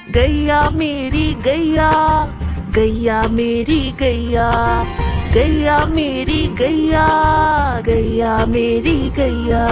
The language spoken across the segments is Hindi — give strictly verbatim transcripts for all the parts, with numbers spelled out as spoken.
गैया मेरी गैया, गैया मेरी गैया, गैया मेरी गैया, गैया मेरी गैया।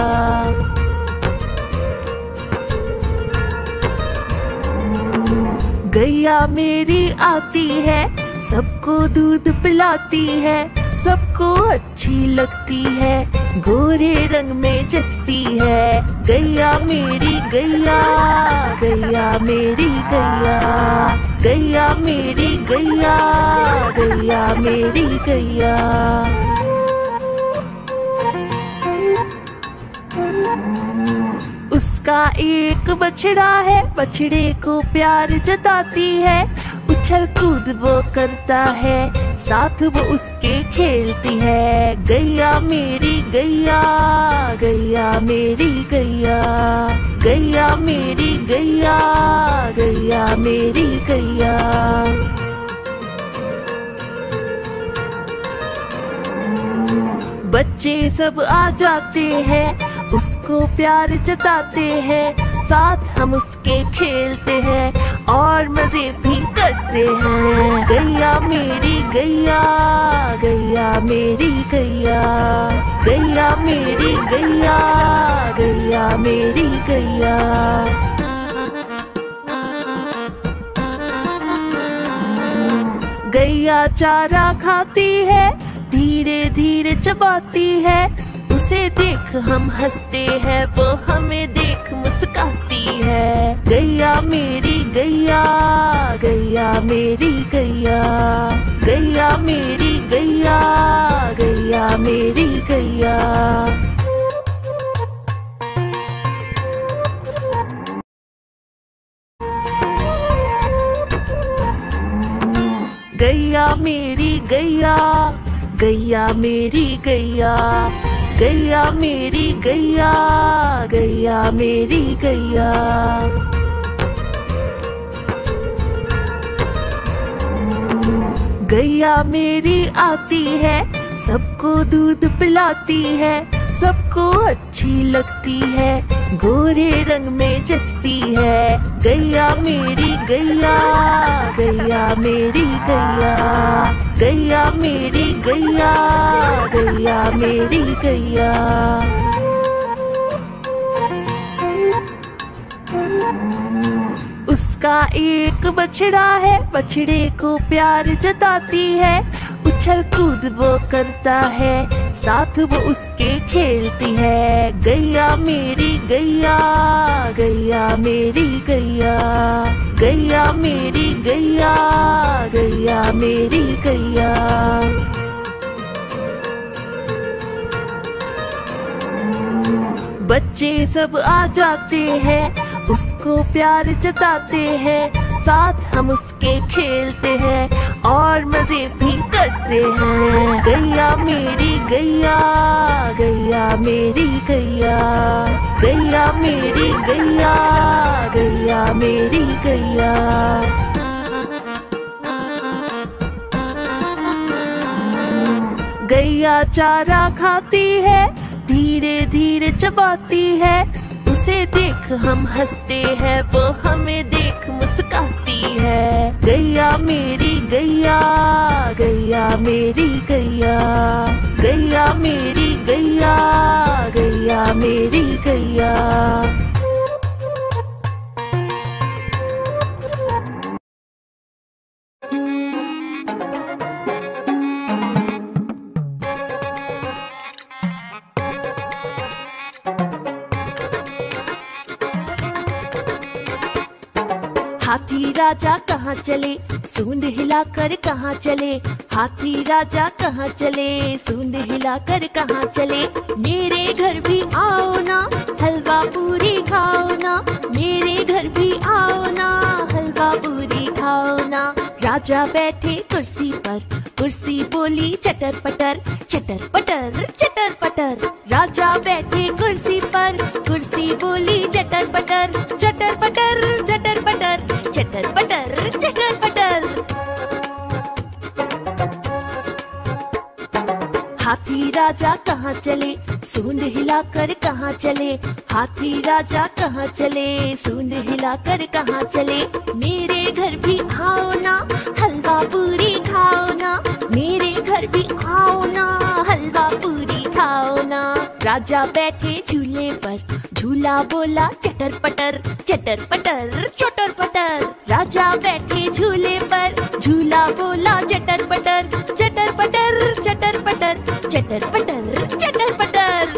गैया मेरी आती है, सबको दूध पिलाती है, सबको अच्छी लगती है, गोरे रंग में जचती है। गैया मेरी गैया, गैया मेरी गैया, गैया मेरी गैया, गैया मेरी गैया। उसका एक बछड़ा है, बछड़े को प्यार जताती है, उछल कूद वो करता है, साथ वो उसके खेलती है। गैया मेरी गैया, गैया मेरी गैया, गैया मेरी गैया, गैया मेरी गैया। बच्चे सब आ जाते हैं, उसको प्यार जताते हैं, साथ हम उसके खेलते हैं और मजे भी करते हैं। गैया मेरी गैया, गैया मेरी गैया, गैया मेरी गैया, गैया मेरी गैया। गैया चारा खाती है, धीरे धीरे चबाती है, उसे देख हम हंसते हैं, वो हमें देख मुस्काती है। गैया मेरी गैया, गैया मेरी गैया, गैया मेरी गैया, गैया मेरी गैया। गैया मेरी गैया, गैया मेरी गैया, गैया मेरी गैया, गैया मेरी गैया। गैया मेरी आती है, सबको दूध पिलाती है, सबको अच्छी लगती है, गोरे रंग में जचती है। गैया मेरी गैया, गैया मेरी गैया, गैया मेरी गैया, गैया मेरी गैया। उसका एक बछड़ा है, बछड़े को प्यार जताती है, उछल कूद वो करता है, साथ वो उसके खेलती है। गैया मेरी गैया, गैया मेरी गैया, गैया मेरी गैया, गैया मेरी गैया। बच्चे सब आ जाते हैं, उसको प्यार जताते हैं, साथ हम उसके खेलते हैं और मजे भी करते हैं। गैया मेरी गैया, गैया मेरी गैया, गैया मेरी गैया, गैया मेरी गैया। गैया चारा खाती है, धीरे धीरे चबाती है, उसे देख हम हंसते हैं, वो हमें देख मुस्काती है। गैया मेरी गैया, गैया मेरी गैया, गैया मेरी गैया, गैया मेरी गैया। हाथी राजा कहाँ चले, सूंड हिलाकर कहाँ चले, हाथी राजा कहाँ चले, सूंड हिलाकर कहाँ चले। मेरे घर भी आओ ना, हलवा पूरी खाओ ना, मेरे घर भी आओ ना, हलवा पूरी खाओ ना। राजा बैठे कुर्सी पर, कुर्सी बोली चटर पटर, चटर पटर चटर पटर। राजा बैठे कुर्सी पर, कुर्सी बोली चटर पटर, चटर पटर चटर पटर, चटर पटर चटर पटर। हाथी राजा कहाँ चले, सूंड हिलाकर कहाँ चले, हाथी राजा कहाँ चले, सूंड हिला हिलाकर कहाँ चले, मेरे घर भी आओ ना, हलवा पूरी खाओ ना, मेरे घर भी आओ ना, हलवा पूरी खाओ ना। राजा बैठे झूले पर, झूला बोला चटर पटर, चटर पटर चटर पटर। राजा बैठे झूले पर, झूला बोला चटर पटर, चटर पटर चटर पटर, चटर पटर चटर पटर।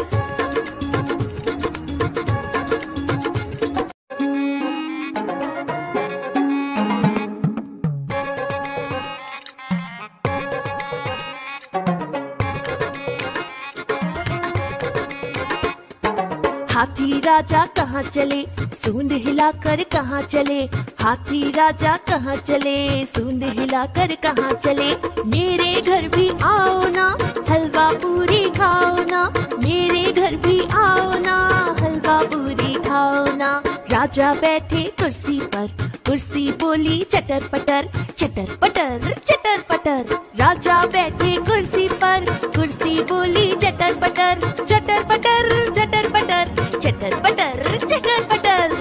हाथी राजा कहाँ चले, सूंड हिलाकर कहाँ चले, हाथी राजा कहाँ चले, सूंड हिलाकर कहाँ चले। मेरे घर भी आओ ना, हलवा पूरी खाओ ना, मेरे घर भी आओ ना, हलवा पूरी खाओ ना। राजा बैठे कुर्सी पर, कुर्सी बोली चटर पटर, चटर पटर चटर पटर। राजा बैठे कुर्सी पर, कुर्सी बोली चटर पटर, चटर पटर चटर पटर, चटर पटर चटर पटर।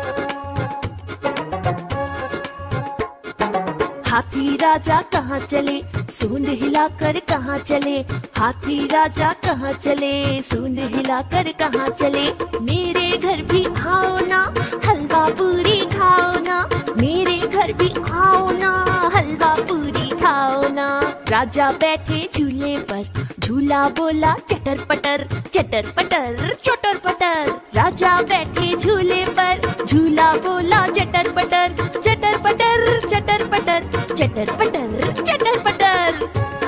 हाथी राजा कहाँ चले, सूंड हिलाकर कहाँ चले, हाथी राजा कहाँ चले, सूंड हिलाकर कहाँ चले। मेरे घर भी आओ ना, हलवा पूरी खाओ ना, मेरे घर भी आओ ना, हलवा पूरी खाओ ना। राजा बैठे झूले पर, झूला बोला चटर पटर, चटर पटर चटर पटर। राजा बैठे झूले पर, झूला बोला चटर पटर, चटर पटर चटर पटर, चटर पटर चटर पटर।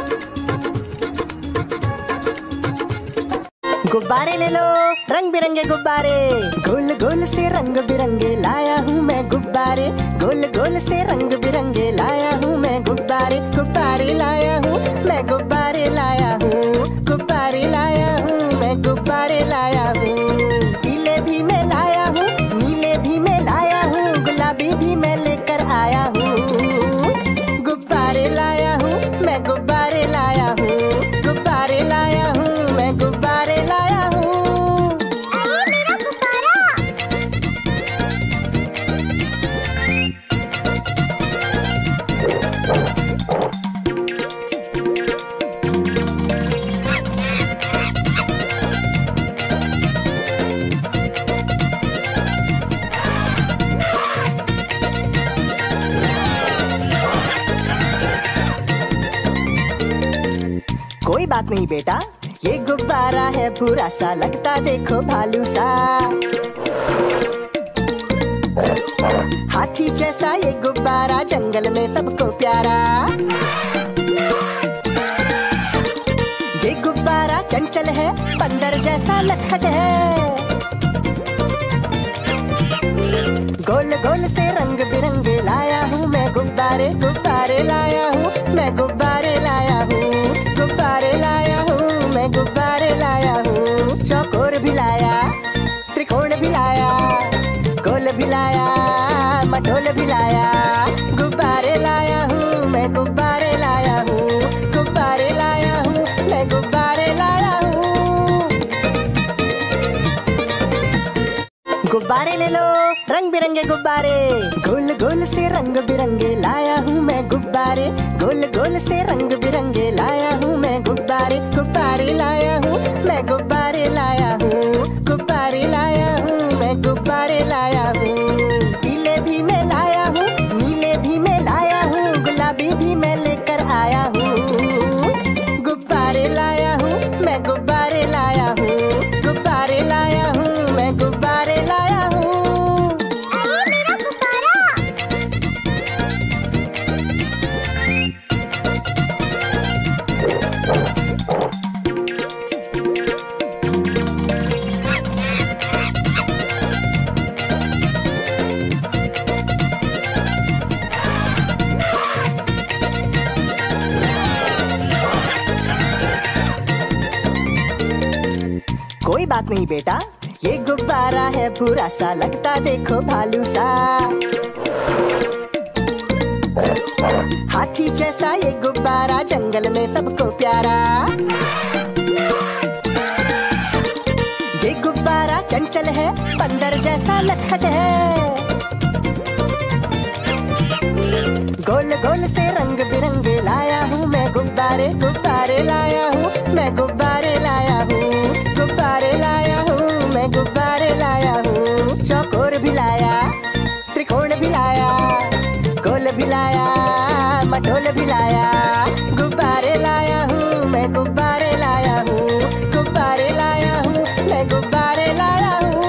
गुब्बारे ले लो, रंग बिरंगे गुब्बारे, गोल गोल से रंग बिरंगे लाया हूँ मैं गुब्बारे, गोल गोल से रंग बिरंगे लाया हूँ मैं गुब्बारे, गुब्बारे लाया हूँ मैं, गुब्बारे लाया हूँ, गुब्बारे लाया हूँ मैं, गुब्बारे लाया हूँ। पीले भी मैं लाया हूँ, नीले भी मैं लाया हूँ, गुलाबी भी मैं लेकर आया हूँ। गुब्बारे लाया हूँ मैं, गुब्बारे लाया हूँ, गुब्बारे लाया हूँ मैं, गुब्बारे लाया हूँ। अरे मेरा गुब्बारा! कोई बात नहीं बेटा, ये गुब्बारा है पूरा सा, लगता देखो भालू सा। हाथी जैसा ये गुब्बारा, जंगल में सबको प्यारा। ये गुब्बारा चंचल है, बंदर जैसा लटखट है। गोल गोल से रंग बिरंगे लाया हूँ मैं गुब्बारे, गुब्बारे लाया हूँ मैं, गुब्बारे लाया हूँ, गुब्बारे लाया हूँ मैं, गुब्बारे लाया हूँ। चौकोर भी लाया, त्रिकोण भी लाया, गोल भी लाया, मटोल भी लाया। गुब्बारे लाया हूँ मैं, गुब्बारे लाया हूँ, गुब्बारे लाया हूँ मैं, गुब्बारे लाया हूँ। गुब्बारे ले लो, रंग बिरंगे गुब्बारे, गोल गोल से रंग बिरंगे लाया हूँ मैं गुब्बारे, गोल गोल से रंग बिरंगे लाया हूँ मैं गुब्बारे, गुब्बारे लाया हूँ मैं, गुब्बारे लाया हूँ, गुब्बारे लाया हूँ मैं, गुब्बारे लाया हूँ। पीले भी मैं लाया हूँ, नीले भी मैं लाया हूँ, गुलाबी भी मैं लेकर आया हूँ। गुब्बारे लाया हूँ मैं, गुब्बारे लाया हूँ, गुब्बारे लाया हूँ मैं, गुब्बारे लाया हूँ। अरे मेरा गुब्बारा! कोई बात नहीं बेटा, ये गुब्बारा है पूरा सा, लगता देखो भालू सा। हाथी जैसा ये गुब्बारा, जंगल में सबको प्यारा। ये गुब्बारा चंचल है, बंदर जैसा लटखट है। गोल गोल से रंग बिरंगे लाया हूँ मैं गुब्बारे गुब्बारे लाया हूँ मैं गुब्बारे लाया हूँ गुब्बारे लाया हूँ मैं गुब्बारे लाया हूँ चौकोर भी लाया त्रिकोण भी लाया गोल भी लाया मटोल भी लाया गुब्बारे लाया हूँ मैं गुब्बारे लाया हूँ गुब्बारे लाया हूँ मैं गुब्बारे लाया हूँ।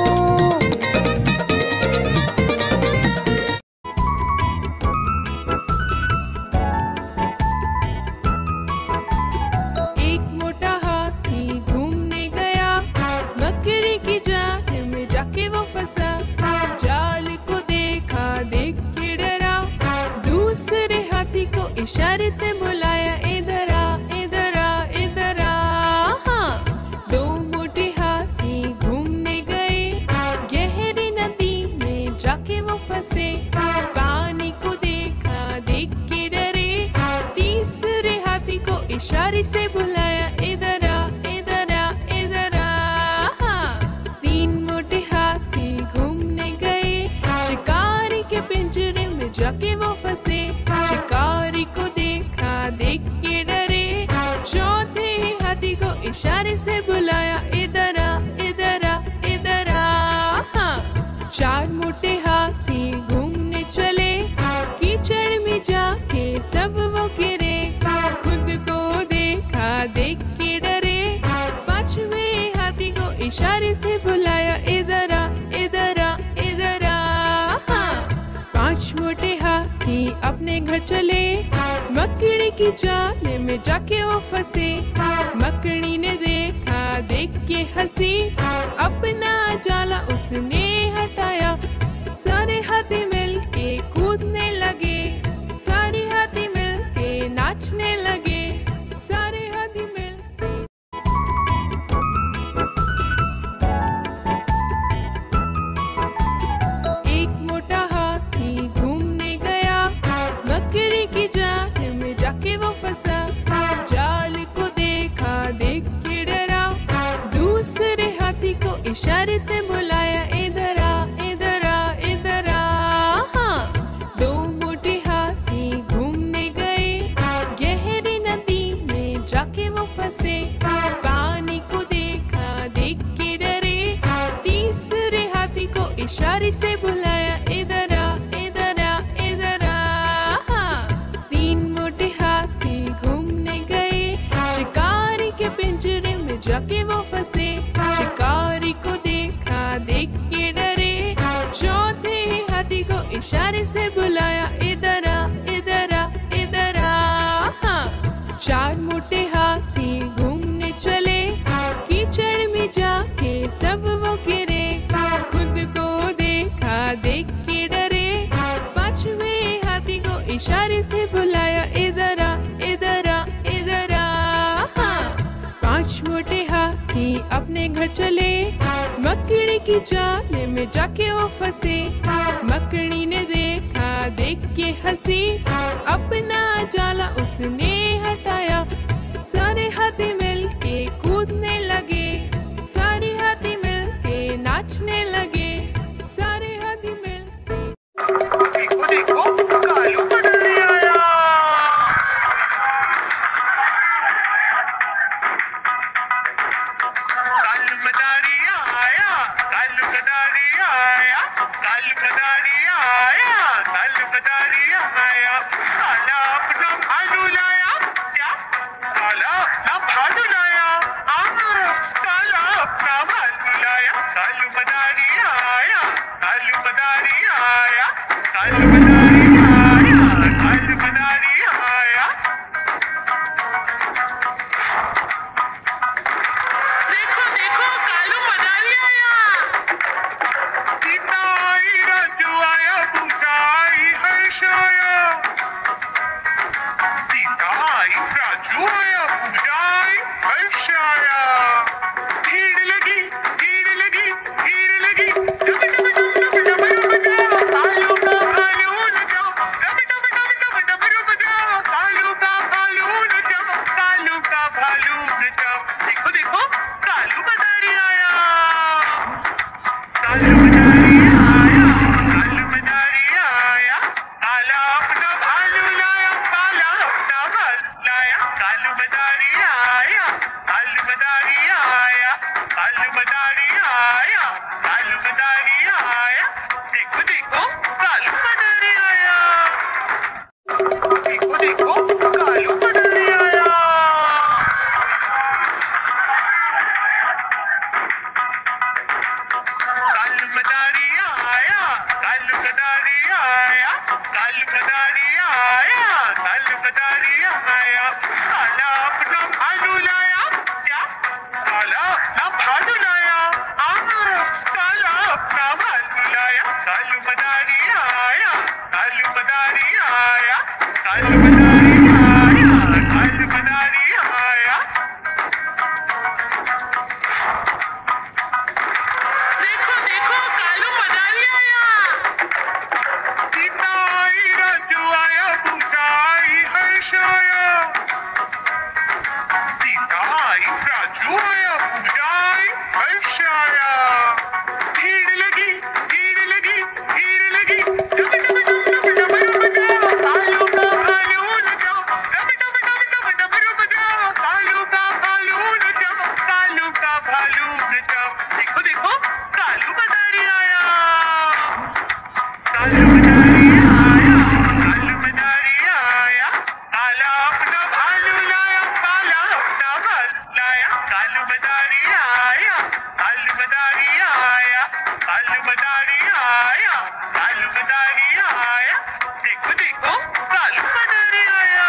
एक मोटा हाथी घूमने गया, मकड़ी की जाल में जाके वो फंसा। जाल को देखा, देख के डरा, दूसरे हाथी को इशारे से बुलाया, इधर आ इधर आ इधर आ। हाँ, दो मोटे हाथी घूमने गए, गहरी नदी में जाके वो फंसे। पानी को देखा, देख के डरे, तीसरे हाथी को इशारे से बुलाया, इधर आ इधर आ इधर आ। हाँ, तीन मोटे हाथी घूमने गए, शिकारी के पिंजरे में जाके वो फंसे। शिकारी को देखा, देख के डरे, चौथे हाथी को इशारे से बुलाया, इधर आ इधर आ इधर आ। हाँ, चार मोटे हाथी घूमने चले, कीचड़ में जाके सब वो गिरे। खुद को देखा, देख के डरे, पांचवें हाथी को इशारे से बुलाया, इधर आ इधर आ इधर आ। हाँ, पांच मोटे हाथी अपने घर चले, मकड़ी की जाल में जाके वो फंसे। मकड़ी ने देखा, देख के हंसी, अपना जाला उसने हटाया। सारे हाथी मिल के कूदने लगे, सारे हाथी मिल के नाचने लगे, सारे हाथी मिल एक मोटा हाथी घूमने गया, मकड़ी की जाल में जाके वो फंसा। जाल को देखा, देख के डरा, दूसरे हाथी को इशारे से बुलाया, इधर आ इधर आ इधर आ। हाँ, दो मोटे हाथी घूमने गए, गहरी नदी में जाके वो फंसे। पानी को देखा, देख के डरे, तीसरे हाथी को इशारे से बुलाया, इधर आ इधर आ इधर आ। हाँ, तीन मोटे हाथी घूमने गए, शिकारी के पिंजरे में जाके वो फंसे। शिकारी को देखा, देख के डरे, चौथे हाथी को इशारे से बुलाया, इधर आ इधर आ इधर आ। हाँ, चार मोटे हाथी घूमने चले, कीचड़ में जाके सब वो गिरे। खुद को देखा, देख के डरे, पांचवें हाथी को इशारे से बुलाया, इधर आ इधर आ इधर आ। हाँ, पांच मोटे हाथी अपने घर चले, मकड़ी की जाल में जाके वो फंसे। मकड़ी ने देखा, देख के हंसी, अपना जाला उसने हटाया। सारे हाथी मिल के कूदने लगे, सारे हाथी मिल के नाचने लगे, सारे हाथी मिल देखो देखो कालू पटरी आया। कालू मदारी आया, कालू मदारी आया, कालू मदारी आया, कालू मदारी आया। काला अपना भालू लाया, क्या काला अपना भालू लाया। हाँ, काला अपना भालू लाया। कालू मदारी आया, कालू मदारी आया, कालू मदारी आया, कालू मदारी आया। देखो देखो कालू मदारी आया। सीताई राजू आया, बुझाई हर्ष आया। सीताई राजू आया, बुझाई कदारी आया, काला अपना भालू लाया, क्या काला अपना भालू लाया, काला अपना भालू लाया, कालू मदारी आया, कालू मदारी आया, कालू मदारी आया, कालू मदारी आया। देखो देखो कालू मदारी आया, सीताई राजू आया, पूजाई हर्ष आया, सीताई राजू आया, पूजाई हर्ष आया। भीड़ लगी भीड़ लगी भीड़ लगी, डब डब डब डब डब बजाओ, कालू का भालू नचाओ, डब डब डब डब डब बजाओ, कालू का भालू नचाओ, कालू का भालू नचाओ। देखो देखो कालू मदारी आया, कालू मदारी आया, कालू मदारी आया, काला अपना भालू लाया, काला अपना भालू लाया, कालू मदारी आया, कालू मदारी आया, कालू मदारी आया, कालू मदारी आया। देखो देखो कालू मदारी आया।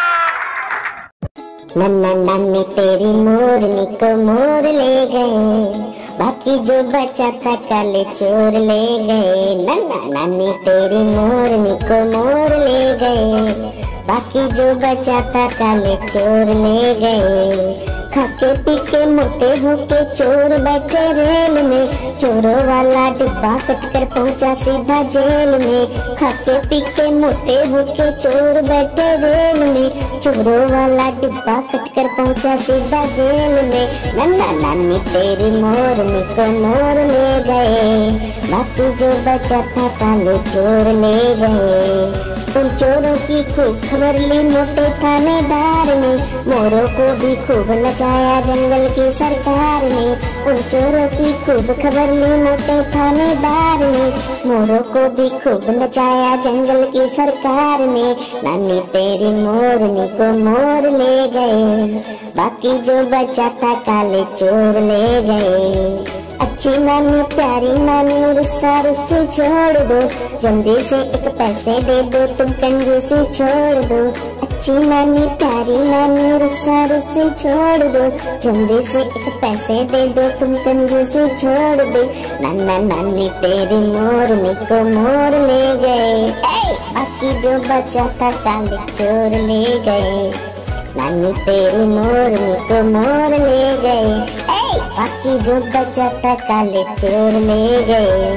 नन्ना नानी तेरी मोरनी को मोर ले गए, बाकी जो बचा था काले चोर ले गए। नन्ना नानी तेरी मोरनी को मोर ले गए, बाकी जो बचा था काले चोर ले गए। खाके पी के मोटे होके चोर बैठे रेल में, चोरों वाला डिब्बा कटकर पहुंचा सीधा जेल में। खाके पी के मोटे होके चोर बैठे रेल में, चोरों वाला डिब्बा कटकर पहुंचा सीधा जेल में। नन्ना नानी तेरी मोरनी को मोर ले गए, बाकी जो बचा था काले चोर ले गए। उन चोरों की खूब खबर ली मोटे थानेदार ने, मोरों को भी खूब नचाया जंगल की सरकार ने। उन चोरों की खूब खबर ली मोटे थानेदार ने, मोरों को भी खूब नचाया जंगल की सरकार ने। नानी तेरी मोरनी को मोर ले गए, बाकी जो बचा था काले चोर ले गए। अच्छी नानी प्यारी नानी रुस्सा रुस्सी छोड़ दो, जल्दी से एक पैसे दे दो तुम कंजूसी छोड़ दो। अच्छी नानी प्यारी नानी रुस्सा रुस्सी छोड़ दो, जल्दी से एक पैसे दे दो तुम कंजूसी छोड़ दो। नाना नानी तेरी मोरनी को मोर ले गए, बाकी जो बचा था काले चोर ले गए। नानी तेरी मोरनी को मोर ले गए, बाकी जो बचा था काले चोर ले गए।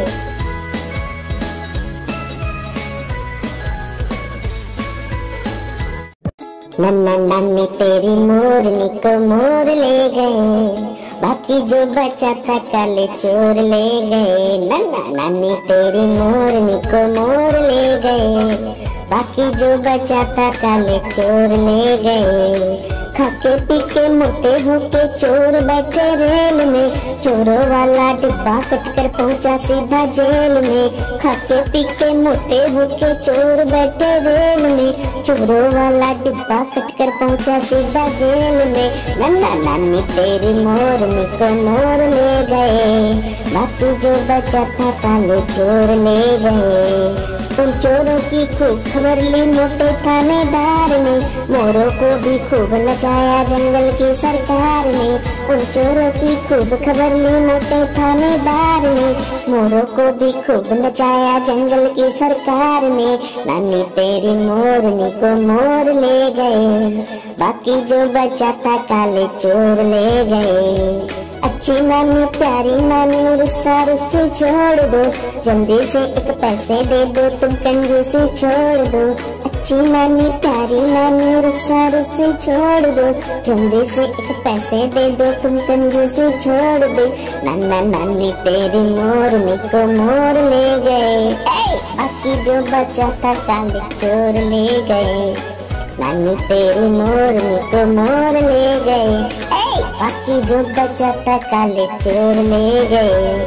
नन्ना नानी तेरी मोरनी को मोर ले गए, बाकी जो बचा था काले चोर ले गए। नन्ना नानी तेरी मोरनी को मोर ले गए, बाकी जो बचा था काले चोर ले गए। खाके पी के मोटे होके चोर बैठे रेल में, चोरों वाला डिब्बा कटकर पहुंचा सीधा जेल में। खाके पी के मोटे होके चोर बैठे रेल में, चोरों वाला डिब्बा कटकर पहुंचा सीधा जेल में। नन्ना नानी तेरी मोरनी को मोर ले गए, बाकी जो बचा था काले चोर ले गए। उन चोरों की खूब खबर ली मोटे थानेदार ने, मोरों को भी खूब नचाया जंगल की सरकार ने। उन चोरों की खूब खबर ली मोटे थानेदार ने, मोरों को भी खूब नचाया जंगल की सरकार ने। नानी तेरी मोरनी को मोर ले गए, बाकी जो बचा था काले चोर ले गए। अच्छी नानी प्यारी नानी रुस्सा रुस्सी छोड़ दो, जल्दी से एक पैसे दे दो तुम कंजूसी छोड़ दो। अच्छी नानी प्यारी नानी रुस्सा रुस्सी छोड़ दो, जल्दी से एक पैसे दे दो तुम कंजूसी छोड़ दो। नाना नानी तेरी मोरनी को मोर ले गए, बाकी जो बचा था काले चोर ले गए। नानी तेरी मोरनी को मोर ले गए, बाकी जो बचा था काले चोर ले गए।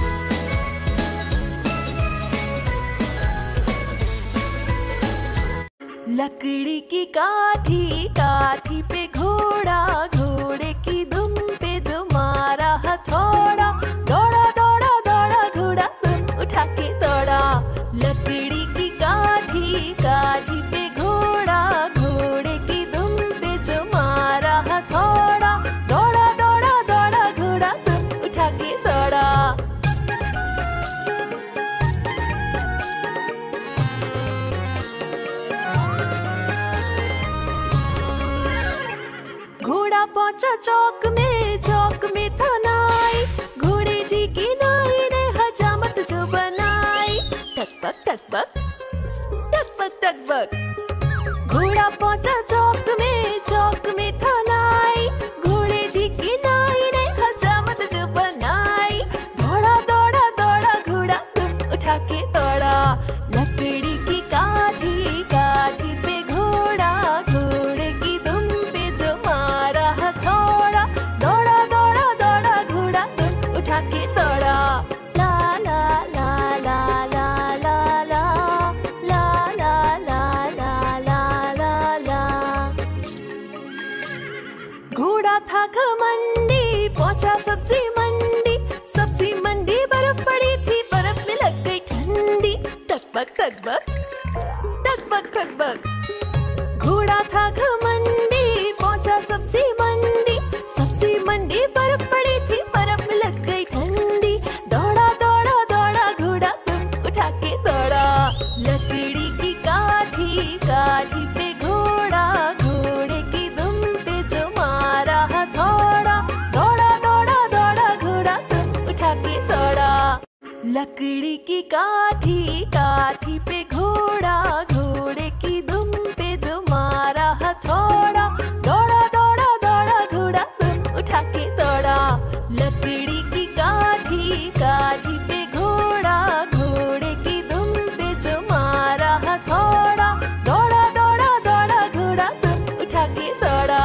लकड़ी की काठी काठी पे घोड़ा, घोड़े की दुम पे जो मारा हथौड़ा, दौड़ा दौड़ा दौड़ा घोड़ा दुम उठा के दौड़ा। लकड़ी की काठी काठी पे घोड़ा, घोड़े की पहुंचा चौक में, चौक में था नाई, घोड़े जी की नाई ने हजामत जो बनाई। टकबक टकबक टकबक टकबक। घोड़ा पहुंचा चौक में, चौक में था नाई, घोड़े जी की नाई ने हजामत जो बनाई। दौड़ा दौड़ा दौड़ा घोड़ा दुम उठा के दौड़ा, लकड़ी की काठी काठी पे घोड़ा, घोड़े की दुम पे जो मारा हथौड़ा। दौड़ा दौड़ा दौड़ा घोड़ा दुम उठा के दौड़ा। ला ला ला ला ला ला ला ला ला ला ला ला ला ला। घोड़ा था घमंडी, पहुंचा सब्जी मंडी, सब्जी मंडी बर्फ पड़ी थी, बर्फ में लग गई ठंडी। टकबक टकबक टकबक टकबक। घोड़ा था घमंडी, पहुंचा सब्जी मंडी, सब्जी मंडी बर्फ पड़ी थी, बर्फ में लग गई ठंडी। दौड़ा दौड़ा दौड़ा घोड़ा दुम उठा के दौड़ा, लकड़ी की काठी काठी पे घोड़ा, घोड़े की दुम पे जो मारा हथौड़ा। दौड़ा दौड़ा दौड़ा घोड़ा दुम उठा के दौड़ा, लकड़ी की काठी काठी पे घोड़ा, घोड़े की दुम पे जो मारा हथौड़ा। दौड़ा दौड़ा दौड़ा घोड़ा दुम उठा के दौड़ा, लकड़ी की काठी काठी पे घोड़ा, घोड़े की दुम पे जो मारा हथौड़ा। दौड़ा दौड़ा दौड़ा घोड़ा दुम उठा के दौड़ा।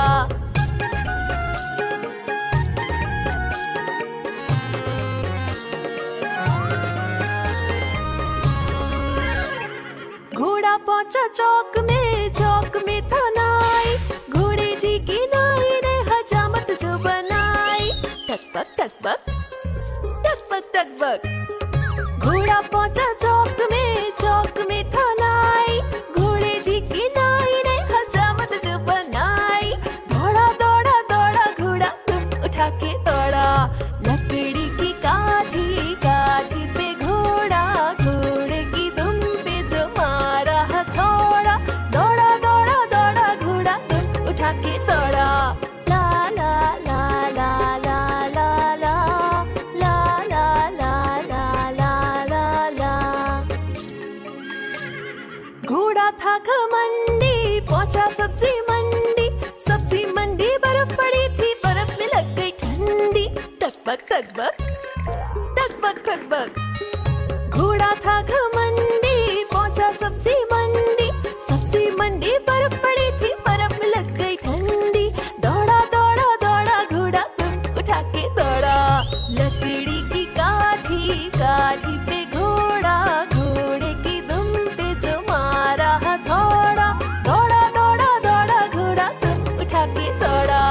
घोड़ा पहुंचा चौक में, चौक में था नाई, घोड़े जी की नाई ने हजामत जो बनाई। टकबक टकबक टकबक टकबक। घोड़ा पहुंचा चौक में, चौक में था नाई, घोड़े जी की नाई ने हजामत जो बनाई। दौड़ा दौड़ा दौड़ा घोड़ा दुम उठा के दौड़ा, लकड़ी की काठी काठी पे घोड़ा, घोड़े की दुम पे जो मारा हथौड़ा। दौड़ा दौड़ा दौड़ा घोड़ा दुम उठा के दौड़ा। ला ला ला ला ला ला ला ला ला ला ला ला ला ला। घोड़ा था घमंडी, पहुंचा सब्जी मंडी, सब्जी मंडी बर्फ पड़ी थी, बर्फ में लग गई ठंडी। टकबक टकबक टकबक टकबक। घोड़ा था घमंडी, पहुंचा सब्जी मंडी, सब्जी मंडी बर्फ पड़ी थी, बर्फ में लग गई ठंडी। दौड़ा दौड़ा दौड़ा घोड़ा दुम उठा के दौड़ा, लकड़ी की काठी काठी पे घोड़ा, घोड़े की दुम पे जो मारा हथौड़ा। दौड़ा दौड़ा दौड़ा घोड़ा दुम उठा के दौड़ा।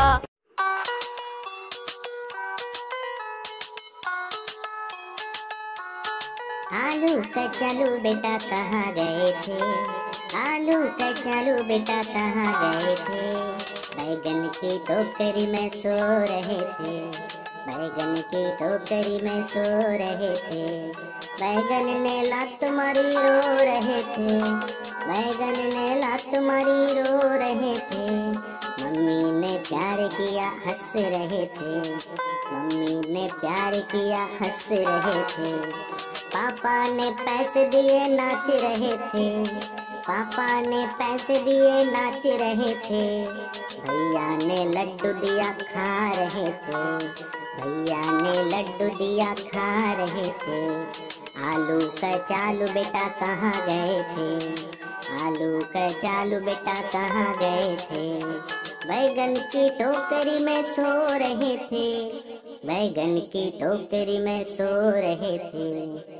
आलू कचालू बेटा कहाँ गए थे, आलू कचालू बेटा कहाँ गए थे। बैगन की टोकरी में सो रहे थे, बैगन की टोकरी में सो रहे थे। बैगन ने लात मारी रो रहे थे, बैगन ने लात मारी रो रहे थे। मम्मी ने प्यार किया हंस रहे थे, मम्मी ने प्यार किया हंस रहे थे। पापा ने पैसे दिए नाच रहे थे, पापा ने पैसे दिए नाच रहे थे। भैया ने लड्डू दिया खा रहे थे, भैया ने लड्डू दिया खा रहे थे। आलू कचालू बेटा कहाँ गए थे, आलू कचालू बेटा कहाँ गए थे। बैगन की टोकरी में सो रहे थे, बैगन की टोकरी में सो रहे थे।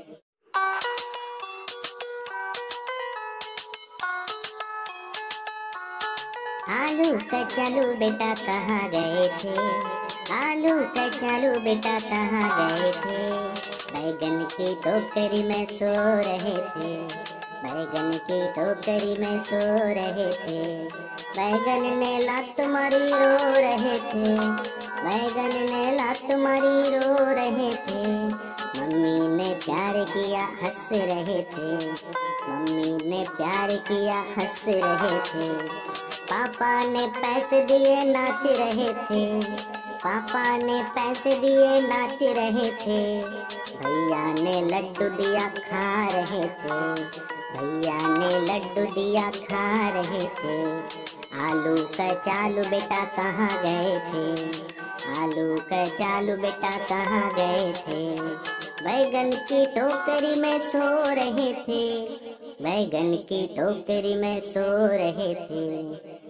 आलू कचालू बेटा कहाँ गए थे, आलू कचालू बेटा कहाँ गए थे। बैगन की टोकरी में सो रहे थे, बैगन की टोकरी में सो रहे थे। बैगन ने लात मारी रो रहे थे, बैगन ने लात मारी रो रहे थे। मम्मी ने प्यार किया हंस रहे थे, मम्मी ने प्यार किया हंस रहे थे। पापा ने पैसे दिए नाच रहे थे, पापा ने पैसे दिए नाच रहे थे, भैया ने लड्डू दिया खा रहे थे, भैया ने लड्डू दिया खा रहे थे। आलू कचालू बेटा कहाँ गए थे, आलू कचालू बेटा कहाँ गए थे, बैगन की टोकरी में सो रहे थे, बैगन की टोकरी में सो रहे थे।